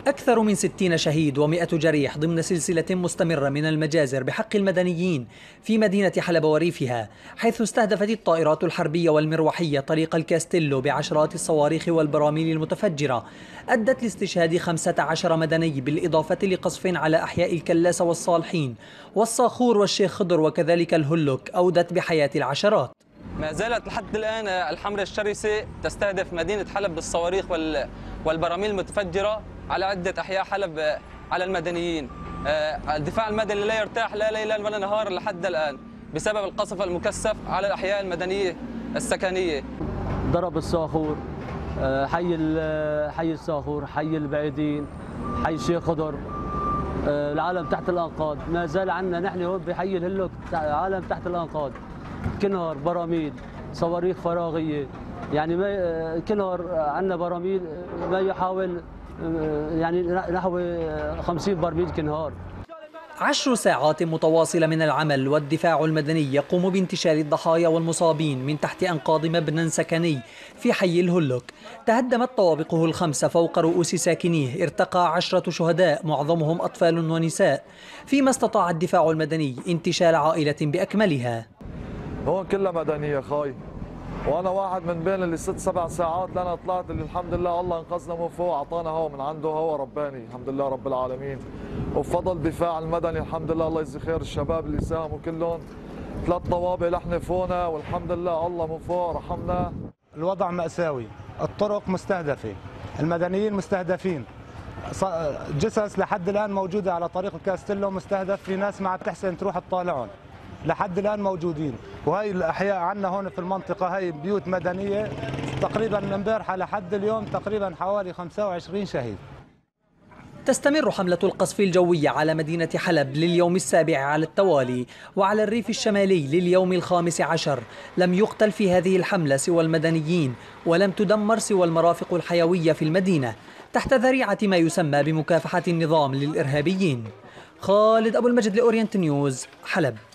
أكثر من 60 شهيد و100 جريح ضمن سلسلة مستمرة من المجازر بحق المدنيين في مدينة حلب وريفها، حيث استهدفت الطائرات الحربية والمروحية طريق الكاستيلو بعشرات الصواريخ والبراميل المتفجرة، أدت لاستشهاد 15 مدني بالإضافة لقصف على أحياء الكلاسة والصالحين والصاخور والشيخ خضر وكذلك الهلك أودت بحياة العشرات. ما زالت لحد الآن الحملة الشرسة تستهدف مدينة حلب بالصواريخ والبراميل المتفجرة على عدة أحياء حلب على المدنيين. الدفاع المدني لا يرتاح لا ليلا ولا نهارا لحد الآن بسبب القصف المكثف على الأحياء المدنية السكنية. ضرب الصاخور، حي الصاخور، حي البعيدين، حي الشيخ خضر، العالم تحت الأنقاض. ما زال عندنا نحن هون بحي الهلوك عالم تحت الأنقاض، كنهر، براميل، صواريخ فراغية، يعني ما كنهر عندنا براميل ما يحاول يعني نحو 50 برميل كنهار. 10 ساعات متواصلة من العمل والدفاع المدني يقوم بانتشال الضحايا والمصابين من تحت أنقاض مبنى سكني في حي الهلك تهدمت طوابقه الخمسة فوق رؤوس ساكنيه، ارتقى 10 شهداء معظمهم أطفال ونساء، فيما استطاع الدفاع المدني انتشال عائلة بأكملها. هون كلها مدنية خاي، وانا واحد من بين اللي 6-7 ساعات اللي انا طلعت، اللي الحمد لله الله انقذنا من فوق، اعطانا هوا من عنده، هوا رباني الحمد لله رب العالمين، وبفضل الدفاع المدني الحمد لله الله يجزي خير الشباب اللي ساهموا كلهم. 3 طوابق لحنفونا والحمد لله الله من فوق رحمنا. الوضع مأساوي، الطرق مستهدفة، المدنيين مستهدفين، جثث لحد الآن موجودة على طريق الكاستيلو مستهدف، في ناس ما عاد تحسن تروح تطالعهم، لحد الآن موجودين. وهي الأحياء عندنا هون في المنطقة هي بيوت مدنية، تقريبا من امبارحة لحد اليوم تقريبا حوالي 25 شهيد. تستمر حملة القصف الجوي على مدينة حلب لليوم السابع على التوالي، وعلى الريف الشمالي لليوم ال15. لم يقتل في هذه الحملة سوى المدنيين، ولم تدمر سوى المرافق الحيوية في المدينة تحت ذريعة ما يسمى بمكافحة النظام للإرهابيين. خالد أبو المجد لأورينت نيوز، حلب.